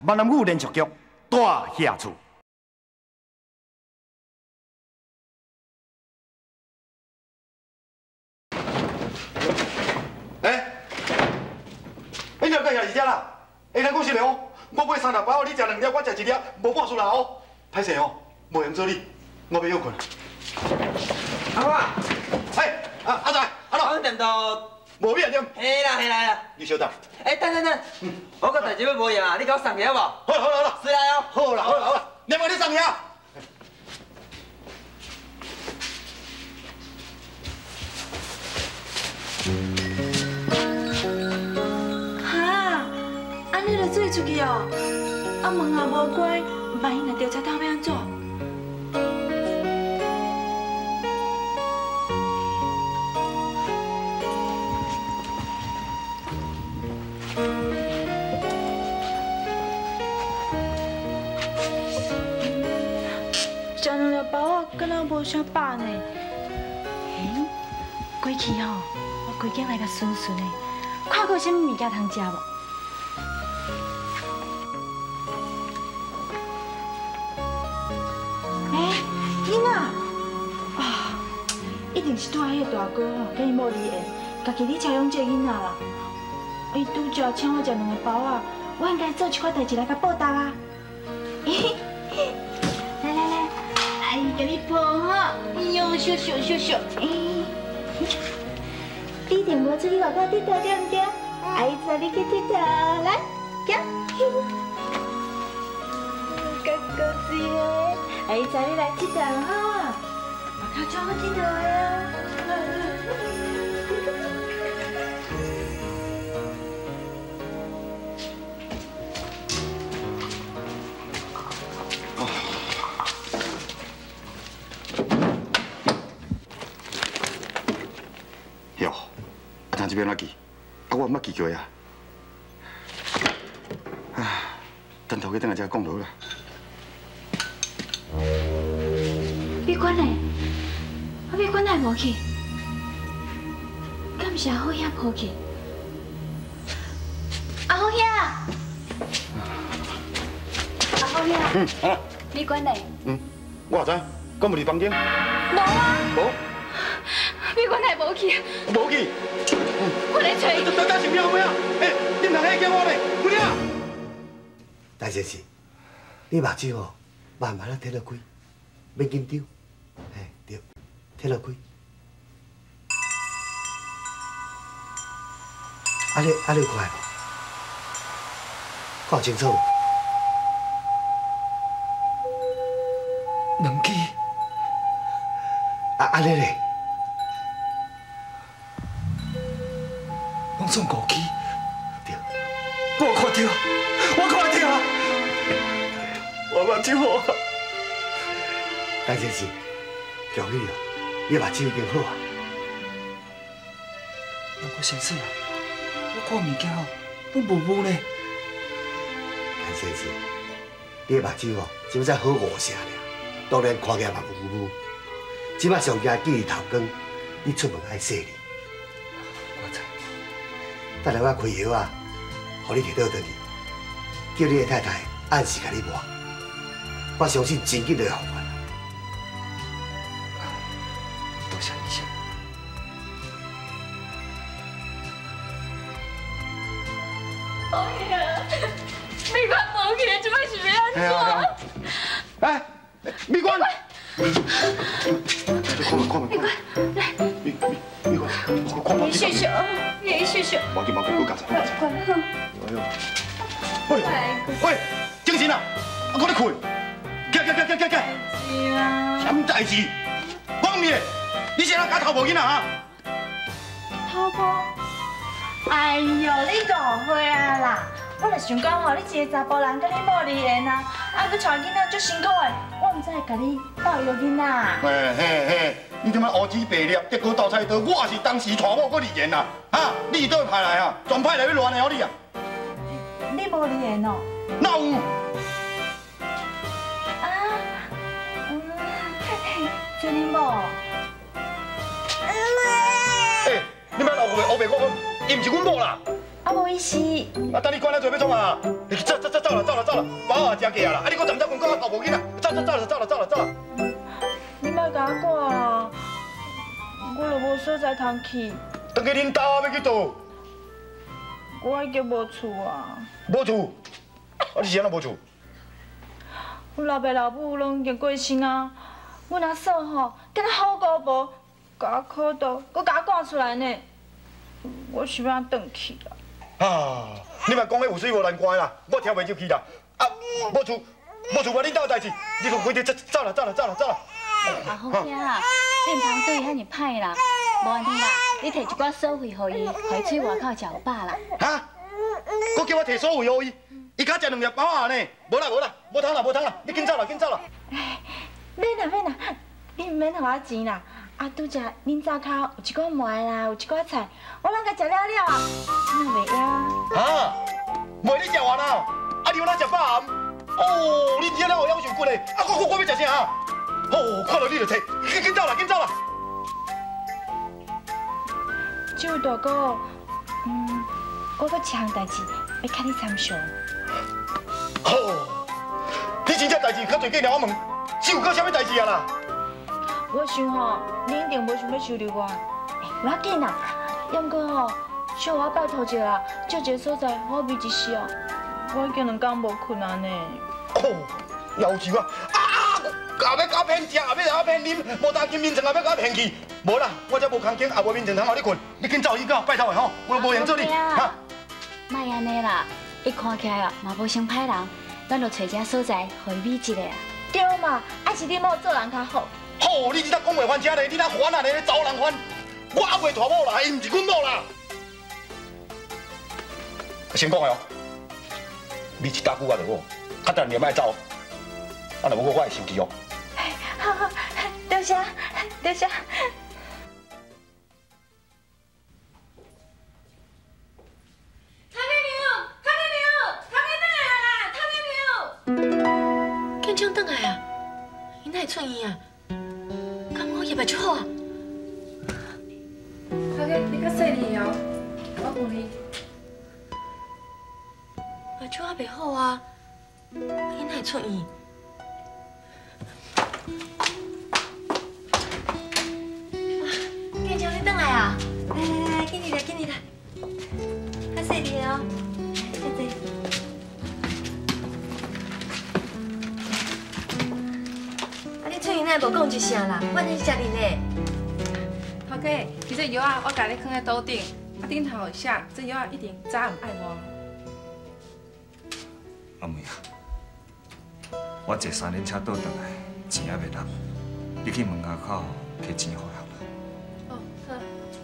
闽南语连续剧大下厝。你了解遐是啥啦？下咱讲实哦，我买3粒包，你食2粒，我食1粒，无半数啦哦。歹势哦，无闲做你，我要休困。 阿我， 阿仔，阿老， 我点到。 无必要点。 嘿啦。 你稍等。 等，我个代志要无用啊，你给我送去好无？ 好啦。 是来哦。 好啦，连我你送去啊。 哈，安尼就做出去哦？啊问也无乖，万一若调查到要安怎？ 食2粒包啊，敢若无啥饱呢。嘿，过去吼，我规间来个顺顺的，看过什么物件通食无？囡仔，啊，一定是拄仔迄个大哥吼，跟伊无离缘，家己咧采用这囡仔啦。伊拄则请我食2个包啊，我应该做一寡代志来甲报答啊。来。 阿姨给你抱哈，哎呦，咻，你一定无出去外口佚佗对唔对？阿姨带你去佚佗，来，行。哥子耶，阿姨带你来佚佗哈，外口超好佚佗的呀。这边哪去？啊，我毋捌去过啊。等头家等下才讲落啦。闭关嘞，闭关哪会无去？敢是阿好兄抱去？阿好兄，阿好兄，闭关嘞？我也知，敢无伫房间？无啊。无。闭关哪会无去？无去。 我来找伊。等是喵喵，你唔通吓惊我咧，不了。大先生，你目睭哦，慢慢啊摕落开，免紧张。对，摕落开。你有看无？看清楚。2支。安尼咧。 拢总5支，对，我看到，我目睭好啊。大先生，容易哦，你目睭已经好啊。不过先生啊，我看物件哦，拢模糊呢。大先生，你目睭哦，只要再好5成尔，当然看起来嘛模糊。即摆上惊记忆头光，你出门爱洗哩。 等下我开药啊，互你摕倒转去，叫你的太太按时甲你抹。我相信真紧就会好返啦。多谢医生。好呀，美官无去，即摆是要安怎？美官，美官，来，美官，看谢谢。 谢谢。冇紧，我加菜。喂，精神啊！我咧困。起。什么代志？讲咩？你是哪家头无囡仔啊？头婆？哎呦，你误会啊啦！我就想讲吼，你一个查甫人跟你无离缘啊，佮带囡仔足辛苦的，我唔知会甲你抱育囡仔。嘿。 你他妈乌鸡白粒，结果倒菜刀，我也是当时带我过离缘呐！啊，你是倒会派来啊？全派来要乱的哦你啊！你无离缘哦？哪有？这你无？你莫误会我，伊唔是阮某啦！ 啊无意思。 啊，等你管咱做要创啊？你走啦，包啊食价啦！啊，你搁站讲讲头无囡仔，走啦！ 你莫甲我赶啊！我就无所在通去。 当去恁兜啊，要去倒？ 我已经无厝啊。 无厝？啊，你是安怎无厝？ 阮老爸老母拢已经过身啊。阮阿嫂吼，敢若好高无，甲我考倒，搁甲我赶出来呢。我是要转去啦。 啊！你莫讲迄有水无难关啦，我听袂入去啦。啊，无厝无恁兜代志，你快点走啦！ 阿好兄啊，你唔通对伊遐尼歹啦，无安尼啦，你摕一寡所费互伊，互伊出去外口食有饱啦。 哈？我叫我摕所费互伊，伊敢食2粒包啊呢？无啦，无通啦，你紧走啦！ 免啦，你唔免互我钱啦。啊，拄则恁灶口有一寡糜啦，有一寡菜，我拢甲食了啊，哪袂枵啊？ 哈？糜你食完啦？啊，你有哪食饱暗？哦，你今仔有养受骨嘞？啊，我要食啥？哦，看到你就摕，紧走啦！ 这位大哥，我搁一项代志要甲你参详。 哦，你真正代志较侪过我问，是有搁啥物代志啊啦？ 我想吼，你一定无想要收留我。不要紧啦，要唔过吼，小我拜托一下，借一个所在好眠一时哦。我已经2天无困啊呢。 哦，要求啊！也要搞骗食，也要骗啉，无当金面床也要搞骗去。无啦，我这无空间，也无面床通互你困。你紧走，拜托的吼，我无闲做你。哈， 莫安尼啦，伊看起来啊嘛无像歹人，咱就找一个所在，互伊美一个啊。 对嘛，还是你某做人较好。 好，你这讲话翻车咧，你那烦啊咧，找人烦。我还袂大某啦，伊唔是阮某啦。先讲的哦，你一打久啊就好，较等你莫走，啊，若无我会生气哦。 好，多谢。 建昌转来啊？伊哪会出院啊？敢我业脉就好啊？ 头家，你较细腻哦，我问你， 目睭还袂好啊？伊哪会出院？建昌，你转来啊？来，紧你来，较细腻哦，谢谢。啊，你出院哪无讲一声啦？我哪是遮你呢？ 头家，其实药啊，我家你放在桌顶，啊顶头有写，这药啊一定早唔爱我。 阿妹啊，我坐3轮车倒转来，钱还袂拿，你去门口摕钱回来。 哦，好。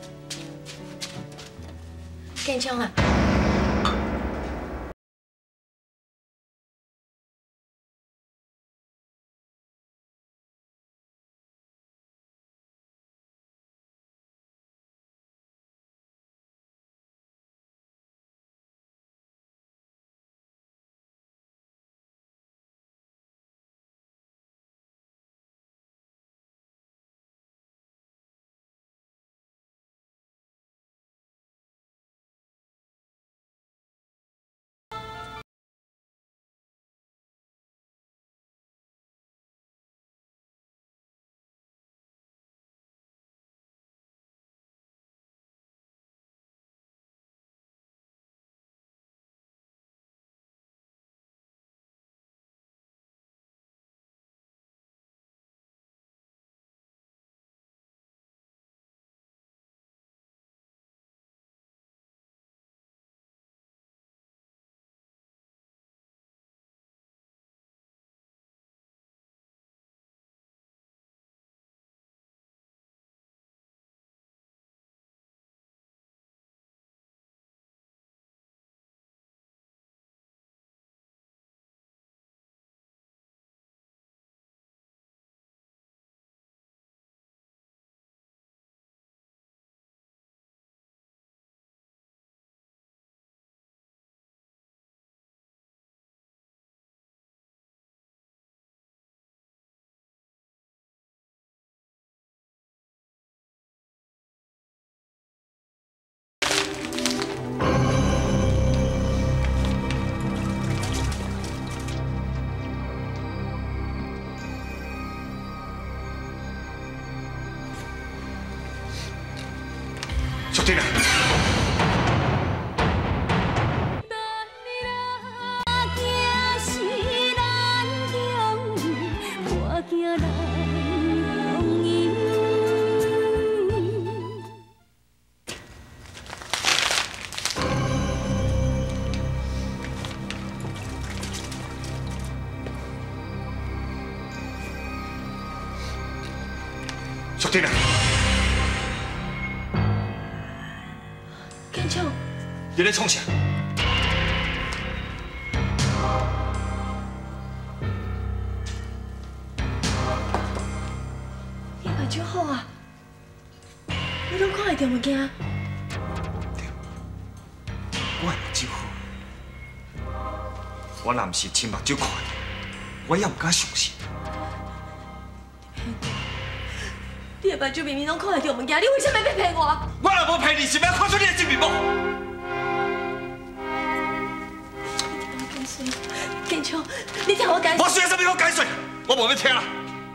建昌啊！ 淑珍啊！ 淑珍啊！ 建秋， 你咧创啥？ 你目睭好啊？你拢看会到物件？ 我的目睭好，我若毋是亲目睭看的，我也毋敢相信。 你的目睭明明拢看会到物件，你为什么要骗我？ 我若无骗你，是要看出你的真面目。 建秋，你听我解释。 我需要什么我解释，我无要听啦。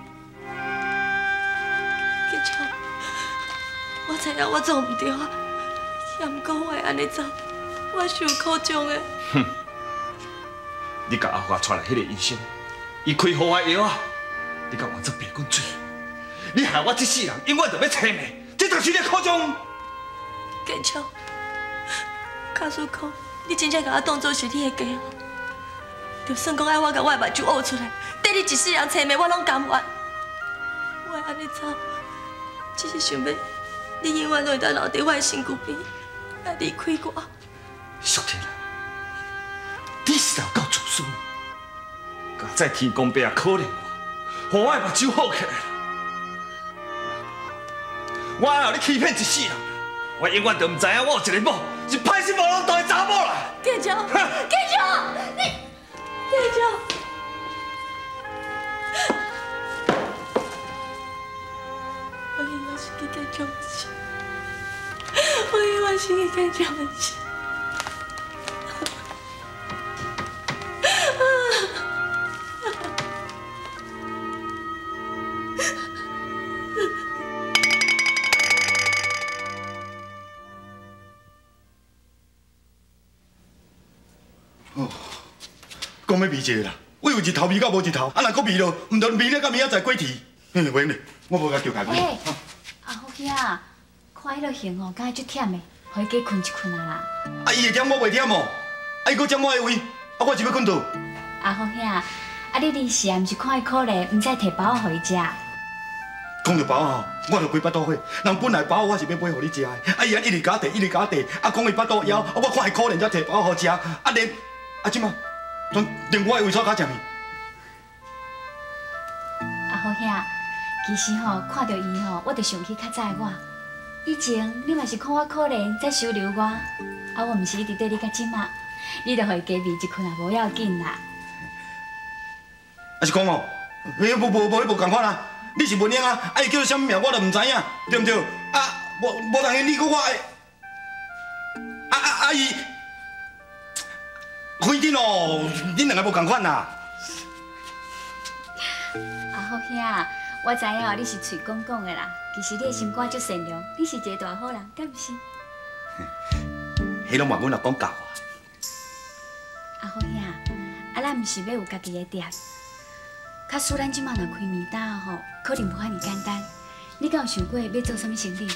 建秋，我知影我做唔对啊，也毋过我会安尼做，我受苦衷的。 哼！你甲阿华带来迄个医生，伊开好我药啊，你甲换做别滚水。 你害我这世人永远就要凄美，这就是你的苦衷。 建秋，假使讲你真正把我当作是你的家，就算讲爱我把我的目睭挖出来，缀你一世人凄美，我拢甘愿。我会安尼走，只是想要你永远都会当留伫我的身躯边，别离开我。 淑珍啊，你是有够自私，敢在天公伯啊可怜我，让我的目睭好起来。 我后你欺骗一世人，我永远都唔知影我有一个某是歹死无浪道的查某啦！ 建秋，建秋，你，建秋，我永远是去建秋的心，我永远是去建秋的心。 讲要味一个啦，我以为日头味到无日头，啊若搁味落，唔着味了到明仔载过期。袂用咧，我无甲叫开门。 哎，阿福兄啊，看迄落型哦，敢会足忝的，互伊加困一困啊啦。 啊，伊会点我袂点哦，啊伊搁占我的位，啊我是要困倒。 阿福兄，啊你临时啊，毋是看伊可怜，毋知摕包仔互伊食。 讲到包吼，我就规巴肚火。人本来包我是要买互你食的，啊伊安一直甲我递，一直甲我递，啊讲伊巴肚枵，啊我看伊可怜才摕包互食，啊连即马。 连我的胃口较食面。 阿福兄，其实吼，看到伊吼，我就想起较早的我。以前你嘛是看我可怜才收留我，啊我毋是一直对你较即马，你就互伊加味一困也无要紧啦。 啊是讲哦，无共款啊，你是文英啊，啊伊叫啥物名我都毋知影，对毋对？啊无当然你搁我的，伊。 反正哦，恁两个无共款啦。 阿福兄，我知影你是嘴讲讲的啦，其实你的心肝足善良，你是一个大好人，敢毋是？ 迄拢嘛，阮老公教我。 阿福兄，啊咱毋是要有家己的店，假使咱即马若开面摊吼，可能无遐尼简单。你敢有想过要做啥物生意？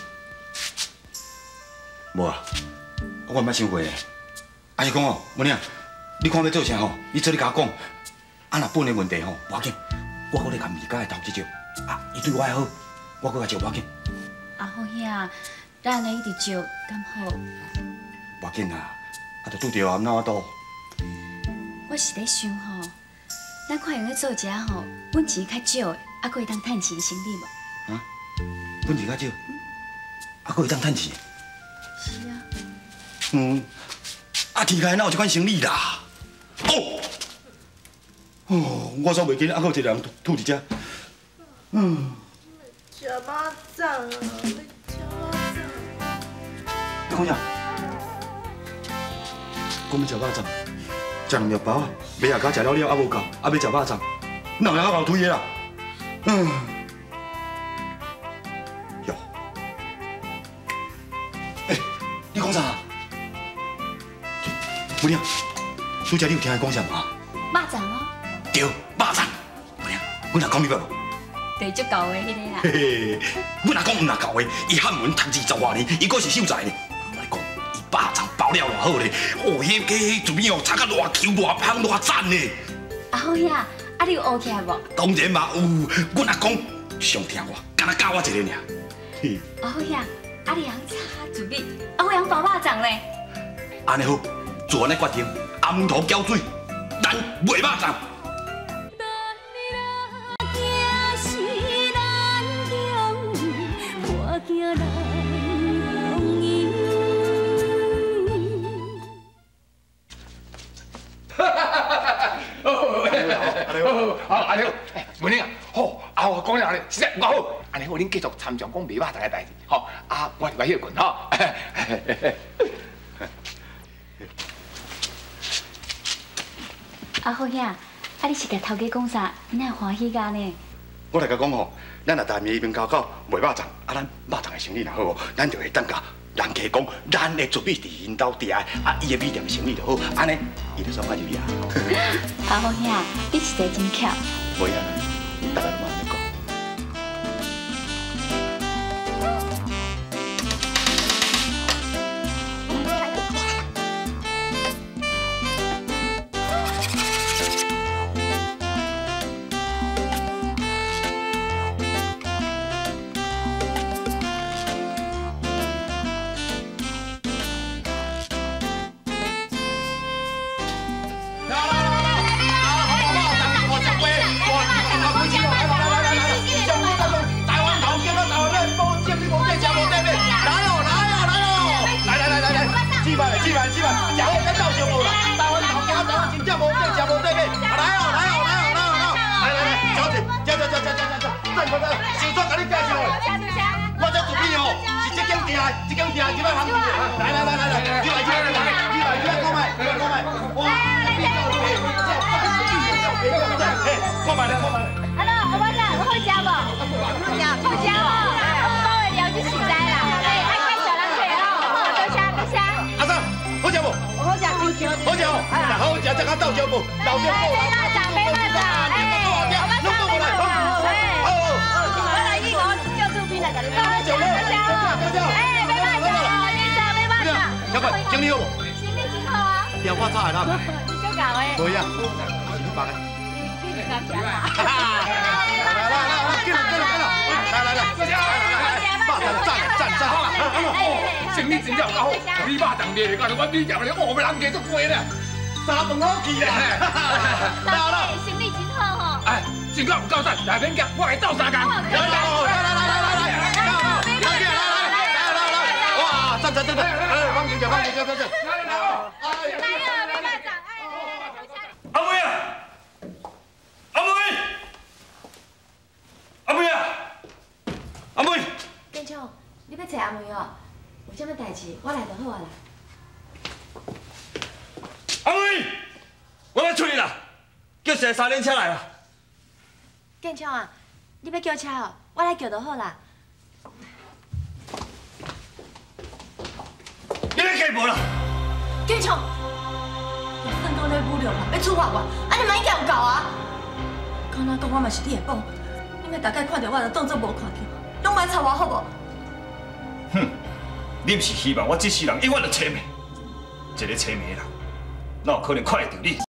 无啊，我毋捌想过咧。啊是讲哦，文英。 你看要做啥吼？你做你甲我讲，啊若本的问题吼，无要紧，我搁咧甲米家的投资者，啊，伊对我还好，我搁甲借无要紧。 阿福兄，咱安尼一直借，敢好？ 无要紧啦，啊，就拄着啊，哪倒？ 我是咧想吼，咱看用咧做一下吼，本钱较少的，啊，搁会当趁钱的生意无？ 啊？本钱较少，啊，搁会当趁钱？ 是啊。 啊，天下哪有这款生意啦？ 哦，我煞袂记，还佫有一个人吐伫遮。 吃肉粽啊，吃肉粽。 你讲啥？讲要吃肉粽，食两条包啊，尾下甲食了了，还无够，还要吃肉粽，哪有遐后推的啦？哟，哎， 姑娘，拄则你有听伊讲啥吗？ 肉粽哦， 对，肉粽。姑娘，我若讲你捌无？ 对，足够的迄个啦。 嘿嘿，我若讲唔若够的，伊汉文读20外年，伊阁是秀才呢。我来讲，伊肉粽包了偌好咧，哦，迄个做面哦，炒甲偌 Q、偌香、偌赞呢。 啊好呀，啊你有学起来无？ 当然嘛有，我若讲上听我，敢若教我一个尔。嘿， 啊好呀，啊你通炒煮米，啊我通包肉粽咧。 安尼好，就安尼决定，暗头浇水，咱卖肉粽。 好，安尼好，文玲啊，好，啊我讲了咧，实在我好，安尼好，恁继续参详讲卖肉粽个代志，吼，啊我歇困吼。 啊好兄，啊你是甲头家讲啥？哪会欢喜甲呢？ 我来甲讲吼，咱若大面迄边搞卖肉粽，啊咱肉粽的生意若好哦，咱就会当甲人家讲，咱的做米伫因兜订的，啊伊的米店生意就好，安尼伊就煞快入去啊。 啊好兄，你是个真巧。 袂啊，大家拢安尼讲。生意真正有够好，你肉粽卖的，我米店咧，我要人家足贵咧，3顿好去咧。 大生意真好吼。 哎，真够唔够赞，来免惊，我来斗3工。来，哇，赞，放进去。 阿妹啊！阿妹！ 建昌，你要找阿妹哦？有啥物代志，我来就好啊啦。 阿妹，我要出去啦，叫一台3轮车来啦。 建昌啊，你要叫车哦？我来叫就好啦。 你要嫁无啦？ 建昌，你算到咧侮辱啦，要处罚我，安尼嘛已经有够啊！刚才讲我嘛是你的宝，你莫大概看到我就当作无看到，拢莫吵我好无？ 哼，你不是希望我这世人永远都青梅？一个青梅人，哪有可能看得到你？